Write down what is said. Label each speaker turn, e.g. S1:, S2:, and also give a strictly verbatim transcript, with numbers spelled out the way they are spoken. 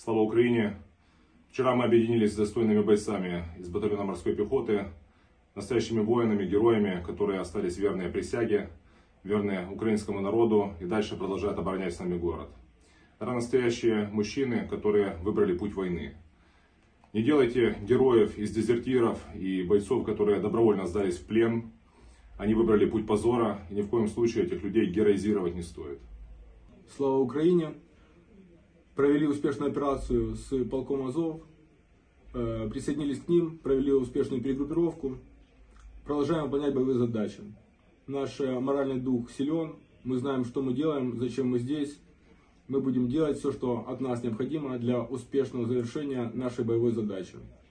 S1: Слава Украине! Вчера мы объединились с достойными бойцами из батальона морской пехоты, настоящими воинами, героями, которые остались верные присяге, верные украинскому народу и дальше продолжают оборонять с нами город. Это настоящие мужчины, которые выбрали путь войны. Не делайте героев из дезертиров и бойцов, которые добровольно сдались в плен. Они выбрали путь позора, и ни в коем случае этих людей героизировать не стоит.
S2: Слава Украине! Провели успешную операцию с полком Азов, присоединились к ним, провели успешную перегруппировку, продолжаем выполнять боевые задачи. Наш моральный дух силен, мы знаем, что мы делаем, зачем мы здесь. Мы будем делать все, что от нас необходимо для успешного завершения нашей боевой задачи.